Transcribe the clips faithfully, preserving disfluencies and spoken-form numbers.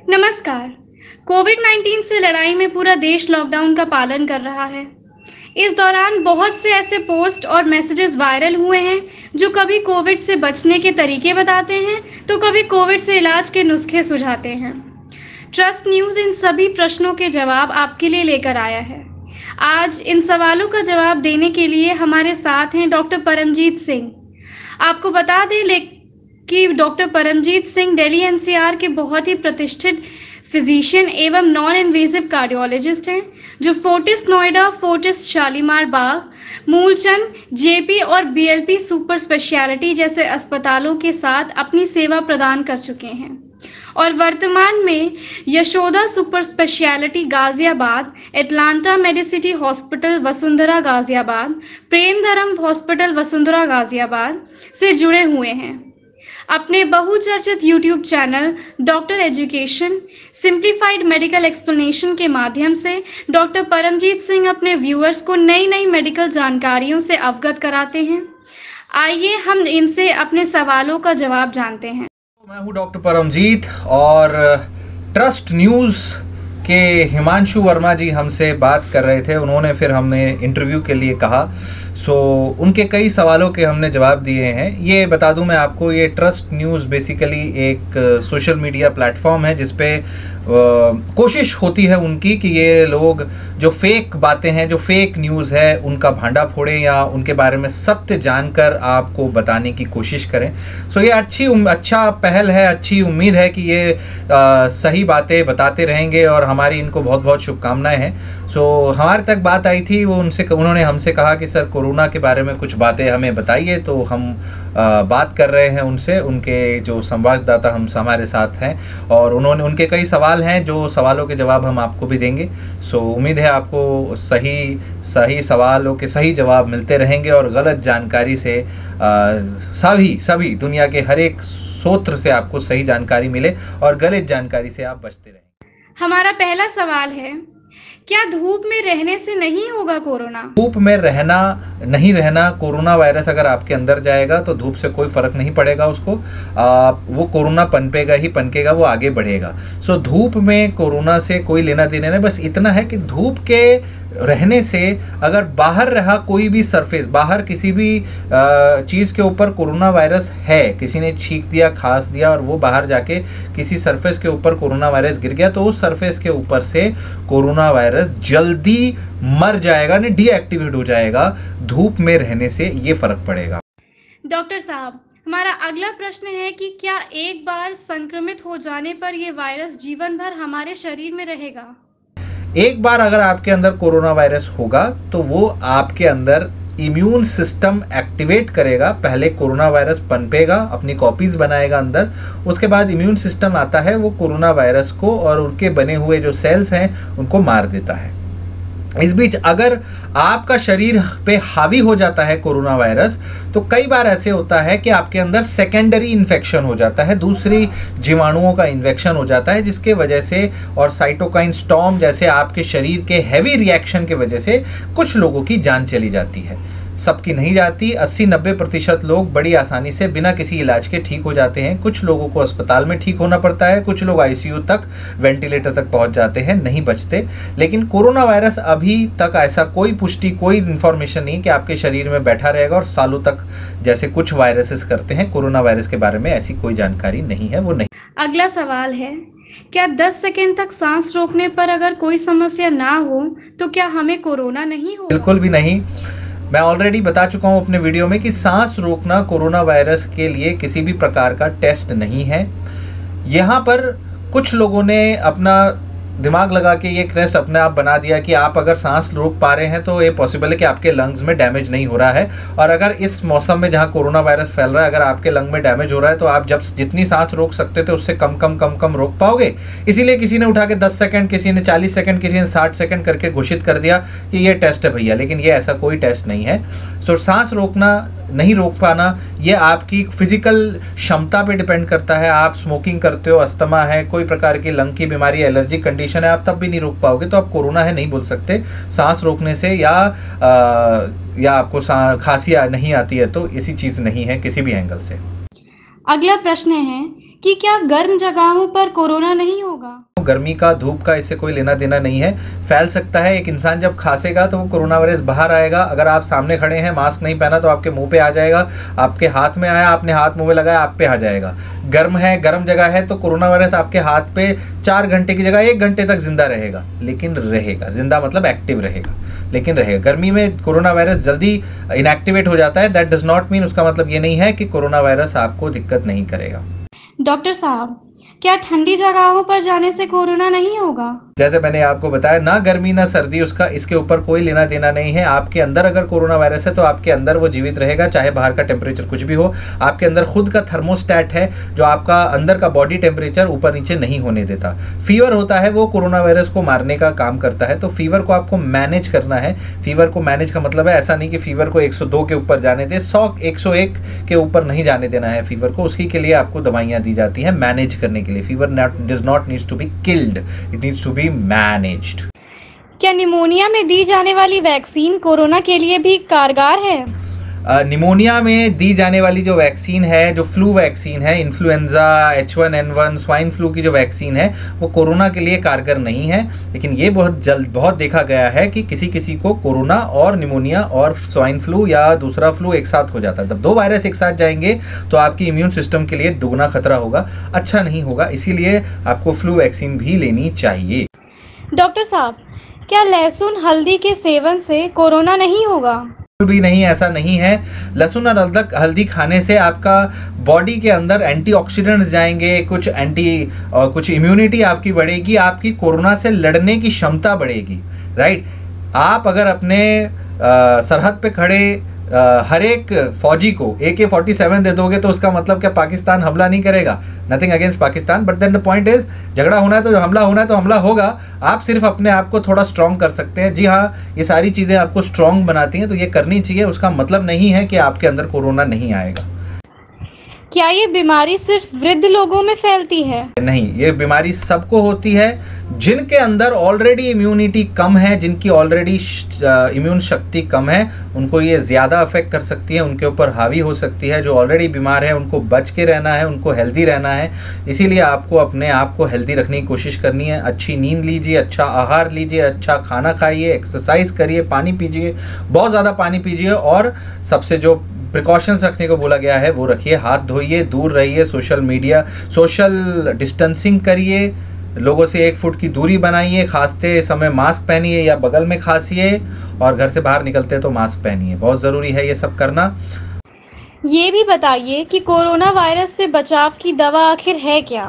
नमस्कार। Covid nineteen से लड़ाई में पूरा देश लॉकडाउन का पालन कर रहा है। इस दौरान बहुत से ऐसे पोस्ट और मैसेजेस वायरल हुए हैं जो कभी कोविड से बचने के तरीके बताते हैं तो कभी कोविड से इलाज के नुस्खे सुझाते हैं। ट्रस्ट न्यूज़ इन सभी प्रश्नों के जवाब आपके लिए लेकर आया है। आज इन सवालों का जवाब देने के लिए हमारे साथ हैं डॉक्टर परमजीत सिंह। आपको बता दें ले कि doctor Paramjit Singh Delhi N C R के बहुत ही प्रतिष्ठित फिजिशियन एवं नॉन इन्वेजिव कार्डियोलॉजिस्ट हैं, जो Fortis Noida, Fortis Shalimar Bagh, Moolchand, J P और B L P super speciality जैसे अस्पतालों के साथ अपनी सेवा प्रदान कर चुके हैं और वर्तमान में Yashoda super speciality Ghaziabad, Atlanta medicity hospital Vasundhara Ghaziabad, Prem Dharm hospital Vasundhara Ghaziabad से जुड़े हुए हैं। अपने बहुचर्चित YouTube channel doctor education simplified medical explanation के माध्यम से डॉक्टर परमजीत सिंह अपने व्यूअर्स को नई नई मेडिकल जानकारियों से अवगत कराते हैं। आइए हम इनसे अपने सवालों का जवाब जानते हैं। मैं हूं डॉक्टर परमजीत और ट्रस्ट न्यूज़ के हिमांशु वर्मा जी हमसे बात कर रहे थे। उन्होंने फिर हमने इंटरव्यू के लिए कहा, सो उनके कई सवालों के हमने जवाब दिए हैं। ये बता दूं मैं आपको, ये ट्रस्ट न्यूज़ बेसिकली एक सोशल मीडिया प्लेटफॉर्म है जिस पे कोशिश होती है उनकी कि ये लोग जो फेक बातें हैं, जो फेक न्यूज़ है, उनका भांडा फोड़ें या उनके बारे में सत्य जानकर आपको बताने की कोशिश करें। सो ये अच्छी अच्छा पहल है, अच्छी उम्मीद है कि ये आ, सही बातें बताते रहेंगे और हमारी इनको बहुत बहुत शुभकामनाएं हैं। सो हमारे तक बात आई थी, वो उनसे उन्होंने हमसे कहा कि सर कोरोना के बारे में कुछ बातें हमें बताइए, तो हम आ, बात कर रहे हैं उनसे। उनके जो संवाददाता हम हमारे साथ हैं और उन्होंने उनके कई सवाल हैं, जो सवालों के जवाब हम आपको भी देंगे। सो उम्मीद है आपको सही सही सवालों के सही जवाब मिलते रहेंगे और गलत जानकारी से आ, सभी सभी दुनिया के हर एक स्रोत से आपको सही जानकारी मिले और गलत जानकारी से आप बचते रहें। हमारा पहला सवाल है, क्या धूप में रहने से नहीं होगा कोरोना? धूप में रहना नहीं रहना, कोरोना वायरस अगर आपके अंदर जाएगा तो धूप से कोई फर्क नहीं पड़ेगा उसको। आ, वो कोरोना पनपेगा ही पनकेगा, वो आगे बढ़ेगा। सो धूप में कोरोना से कोई लेना देना नहीं। बस इतना है कि धूप के रहने से अगर बाहर रहा कोई भी सरफेस, बाहर किसी भी चीज़ के ऊपर कोरोना वायरस है, किसी ने छींक दिया, खांस दिया और वो बाहर जाके किसी सरफेस के ऊपर कोरोना वायरस गिर गया, तो उस सरफेस के ऊपर से कोरोना वायरस जल्दी मर जाएगा, नहीं डीएक्टिवेट हो जाएगा। धूप में रहने से ये फर्क पड़ेगा। डॉक्टर साहब, हमारा अगला प्रश्न है कि क्या एक बार संक्रमित हो जाने पर यह वायरस जीवन भर हमारे शरीर में रहेगा? एक बार अगर आपके अंदर कोरोना वायरस होगा तो वो आपके अंदर इम्यून सिस्टम एक्टिवेट करेगा। पहले कोरोना वायरस पनपेगा, अपनी कॉपीज बनाएगा अंदर, उसके बाद इम्यून सिस्टम आता है, वो कोरोना वायरस को और उनके बने हुए जो सेल्स हैं उनको मार देता है। इस बीच अगर आपका शरीर पे हावी हो जाता है कोरोना वायरस, तो कई बार ऐसे होता है कि आपके अंदर सेकेंडरी इन्फेक्शन हो जाता है, दूसरी जीवाणुओं का इन्फेक्शन हो जाता है, जिसके वजह से और साइटोकाइन स्टॉर्म जैसे आपके शरीर के हैवी रिएक्शन के वजह से कुछ लोगों की जान चली जाती है। सबकी नहीं जाती, अस्सी नब्बे प्रतिशत लोग बड़ी आसानी से बिना किसी इलाज के ठीक हो जाते हैं। कुछ लोगों को अस्पताल में ठीक होना पड़ता है, कुछ लोग आई सी यू तक, वेंटिलेटर तक पहुंच जाते हैं, नहीं बचते। लेकिन कोरोना वायरस अभी तक ऐसा कोई पुष्टि, कोई इन्फॉर्मेशन नहीं कि आपके शरीर में बैठा रहेगा और सालों तक जैसे कुछ वायरसेस करते हैं। कोरोना वायरस के बारे में ऐसी कोई जानकारी नहीं है, वो नहीं। अगला सवाल है, क्या दस सेकंड तक सांस रोकने पर अगर कोई समस्या ना हो तो क्या हमें कोरोना नहीं हो? बिल्कुल भी नहीं। मैं ऑलरेडी बता चुका हूं अपने वीडियो में कि सांस रोकना कोरोना वायरस के लिए किसी भी प्रकार का टेस्ट नहीं है। यहाँ पर कुछ लोगों ने अपना दिमाग लगा के ये टेस्ट अपने आप बना दिया कि आप अगर सांस रोक पा रहे हैं तो ये पॉसिबल है कि आपके लंग्स में डैमेज नहीं हो रहा है। और अगर इस मौसम में जहाँ कोरोना वायरस फैल रहा है, अगर आपके लंग में डैमेज हो रहा है तो आप जब जितनी सांस रोक सकते थे उससे कम कम कम कम रोक पाओगे। इसीलिए किसी ने उठा के दस सेकंड, किसी ने चालीस सेकंड, किसी ने साठ सेकंड करके घोषित कर दिया कि ये टेस्ट है भैया, लेकिन ये ऐसा कोई टेस्ट नहीं है। सो सांस रोकना नहीं रोक पाना ये आपकी फिजिकल क्षमता पे डिपेंड करता है। आप स्मोकिंग करते हो, अस्थमा है, कोई प्रकार की लंग की बीमारी, एलर्जिक कंडीशन है, आप तब भी नहीं रोक पाओगे तो आप कोरोना है नहीं बोल सकते सांस रोकने से। या आ, या आपको खांसी नहीं आती है तो ऐसी चीज़ नहीं है किसी भी एंगल से। अगला प्रश्न है, कि क्या गर्म जगहों पर कोरोना नहीं होगा? गर्मी का, धूप का इससे कोई लेना देना नहीं है। फैल सकता है, एक इंसान जब खांसेगा तो वो कोरोना वायरस बाहर आएगा। अगर आप सामने खड़े हैं, मास्क नहीं पहना, तो आपके मुंह पे आ जाएगा। आपके हाथ में आया, आपने हाथ मुंह में लगाया, आप पे आ जाएगा। गर्म है, गर्म जगह है, तो कोरोना वायरस आपके हाथ पे चार घंटे की जगह एक घंटे तक जिंदा रहेगा, लेकिन रहेगा। जिंदा मतलब एक्टिव रहेगा, लेकिन रहेगा। गर्मी में कोरोना वायरस जल्दी इनएक्टिवेट हो जाता है। दैट डज नॉट मीन, उसका मतलब ये नहीं है कि कोरोना वायरस आपको दिक्कत नहीं करेगा। डॉक्टर साहब, क्या ठंडी जगहों पर जाने से कोरोना नहीं होगा? जैसे मैंने आपको बताया, ना गर्मी ना सर्दी, उसका इसके ऊपर कोई लेना देना नहीं है। आपके अंदर अगर कोरोना वायरस है तो आपके अंदर वो जीवित रहेगा, चाहे बाहर का टेम्परेचर कुछ भी हो। आपके अंदर खुद का थर्मोस्टैट है जो आपका अंदर का बॉडी टेम्परेचर ऊपर नीचे नहीं होने देता। फीवर होता है, वो कोरोना वायरस को मारने का काम करता है। तो फीवर को आपको मैनेज करना है। फीवर को मैनेज का मतलब है ऐसा नहीं कि फीवर को एक सौ दो के ऊपर जाने दे, सौ एक सौ एक के ऊपर नहीं जाने देना है फीवर को। उसकी के लिए आपको दवाइयाँ दी जाती हैं मैनेज करने के लिए। Fever does not needs to be killed, it needs to be managed. क्या निमोनिया में दी जाने वाली वैक्सीन कोरोना के लिए भी कारगर है? निमोनिया में दी जाने वाली जो वैक्सीन है, जो फ्लू वैक्सीन है, influenza, H one N one, swine flu की जो वैक्सीन है, वो कोरोना के लिए कारगर नहीं है। लेकिन ये बहुत जल्द बहुत देखा गया है कि किसी किसी को कोरोना और निमोनिया और स्वाइन फ्लू या दूसरा फ्लू एक साथ हो जाता है। जब दो वायरस एक साथ जाएंगे तो आपकी इम्यून सिस्टम के लिए दुगना खतरा होगा, अच्छा नहीं होगा। इसीलिए आपको फ्लू वैक्सीन भी लेनी चाहिए। डॉक्टर साहब, क्या लहसुन हल्दी के सेवन से कोरोना नहीं होगा? भी नहीं, ऐसा नहीं है। लहसुन और अदरक हल्दी खाने से आपका बॉडी के अंदर एंटीऑक्सीडेंट्स जाएंगे, कुछ एंटी कुछ इम्यूनिटी आपकी बढ़ेगी, आपकी कोरोना से लड़ने की क्षमता बढ़ेगी। राइट, आप अगर अपने आ, सरहद पे खड़े आ, हर एक फौजी को ए के फोर्टी सेवन दे दोगे तो उसका मतलब क्या पाकिस्तान हमला नहीं करेगा? Nothing against Pakistan, but then the point is, झगड़ा होना है तो हमला होना है तो हमला होगा। आप सिर्फ अपने आप को थोड़ा स्ट्रॉन्ग कर सकते हैं। जी हाँ, ये सारी चीज़ें आपको स्ट्रॉन्ग बनाती हैं, तो ये करनी चाहिए। उसका मतलब नहीं है कि आपके अंदर कोरोना नहीं आएगा। क्या ये बीमारी सिर्फ वृद्ध लोगों में फैलती है? नहीं, ये बीमारी सबको होती है। जिनके अंदर ऑलरेडी इम्यूनिटी कम है, जिनकी ऑलरेडी इम्यून शक्ति कम है, उनको ये ज़्यादा अफेक्ट कर सकती है, उनके ऊपर हावी हो सकती है। जो ऑलरेडी बीमार है उनको बच के रहना है, उनको हेल्दी रहना है। इसीलिए आपको अपने आप को हेल्दी रखने की कोशिश करनी है। अच्छी नींद लीजिए, अच्छा आहार लीजिए, अच्छा खाना खाइए, एक्सरसाइज करिए, पानी पीजिए, बहुत ज़्यादा पानी पीजिए। और सबसे जो प्रिकॉशंस रखने को बोला गया है वो रखिए। हाथ धोइए, दूर रहिए, सोशल मीडिया सोशल डिस्टेंसिंग करिए, लोगों से एक फुट की दूरी बनाइए, खांसते समय मास्क पहनिए या बगल में खांसिए, और घर से बाहर निकलते हैं तो मास्क पहनिए। बहुत ज़रूरी है ये सब करना। ये भी बताइए कि कोरोना वायरस से बचाव की दवा आखिर है क्या?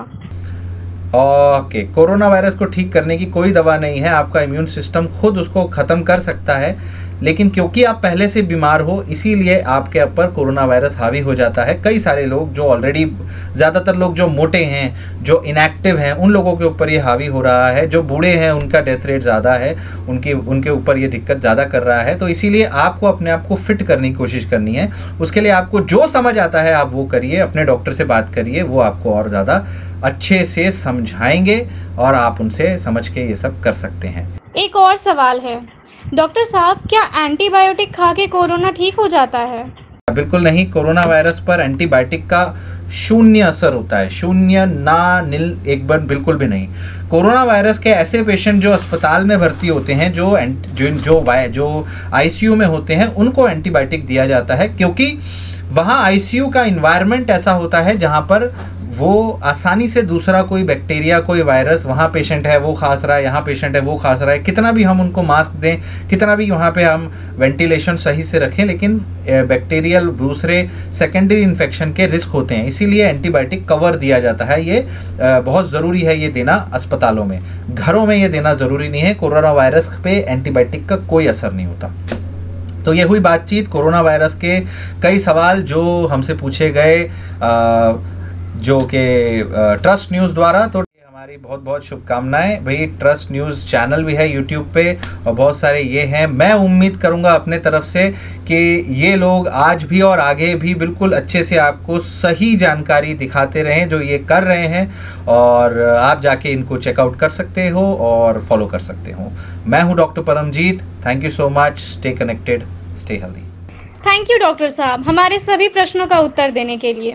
ओके, कोरोना वायरस को ठीक करने की कोई दवा नहीं है। आपका इम्यून सिस्टम खुद उसको ख़त्म कर सकता है, लेकिन क्योंकि आप पहले से बीमार हो इसीलिए आपके ऊपर कोरोना वायरस हावी हो जाता है। कई सारे लोग जो ऑलरेडी, ज़्यादातर लोग जो मोटे हैं, जो इनएक्टिव हैं, उन लोगों के ऊपर ये हावी हो रहा है। जो बूढ़े हैं उनका डेथ रेट ज़्यादा है, उनके उनके ऊपर ये दिक्कत ज़्यादा कर रहा है। तो इसीलिए आपको अपने आप को फिट करने की कोशिश करनी है। उसके लिए आपको जो समझ आता है आप वो करिए, अपने डॉक्टर से बात करिए, वो आपको और ज़्यादा अच्छे से समझाएंगे और आप उनसे समझ के ये सब कर सकते हैं। एक और सवाल है डॉक्टर साहब, क्या एंटीबायोटिक खा के कोरोना ठीक हो जाता है? बिल्कुल नहीं, कोरोना वायरस पर एंटीबायोटिक का शून्य असर होता है। शून्य, ना, नील, एक बार बिल्कुल भी नहीं। कोरोना वायरस के ऐसे पेशेंट जो अस्पताल में भर्ती होते हैं, जो जो जो, जो आईसीयू में होते हैं, उनको एंटीबायोटिक दिया जाता है, क्योंकि वहाँ आईसीयू का इन्वायरमेंट ऐसा होता है जहाँ पर वो आसानी से दूसरा कोई बैक्टीरिया, कोई वायरस, वहाँ पेशेंट है वो खांस रहा है, यहाँ पेशेंट है वो खांस रहा है, कितना भी हम उनको मास्क दें, कितना भी वहाँ पे हम वेंटिलेशन सही से रखें, लेकिन बैक्टीरियल दूसरे सेकेंडरी इन्फेक्शन के रिस्क होते हैं। इसीलिए एंटीबायोटिक कवर दिया जाता है। ये बहुत ज़रूरी है ये देना अस्पतालों में। घरों में ये देना ज़रूरी नहीं है। कोरोना वायरस पे एंटीबायोटिक का कोई असर नहीं होता। तो ये हुई बातचीत कोरोना वायरस के कई सवाल जो हमसे पूछे गए, आ, जो कि ट्रस्ट न्यूज़ द्वारा। तो हमारी बहुत बहुत शुभकामनाएं। भाई, ट्रस्ट न्यूज़ चैनल भी है यूट्यूब पे और बहुत सारे ये हैं। मैं उम्मीद करूंगा अपने तरफ से कि ये लोग आज भी और आगे भी बिल्कुल अच्छे से आपको सही जानकारी दिखाते रहें जो ये कर रहे हैं, और आप जाके इनको चेकआउट कर सकते हो और फॉलो कर सकते हो। मैं हूँ doctor Paramjit. Thank you so much. Stay connected, stay healthy. Thank you doctor साहब, हमारे सभी प्रश्नों का उत्तर देने के लिए।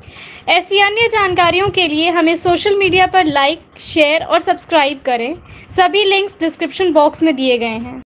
ऐसी अन्य जानकारियों के लिए हमें सोशल मीडिया पर लाइक, शेयर और सब्सक्राइब करें। सभी लिंक्स डिस्क्रिप्शन बॉक्स में दिए गए हैं।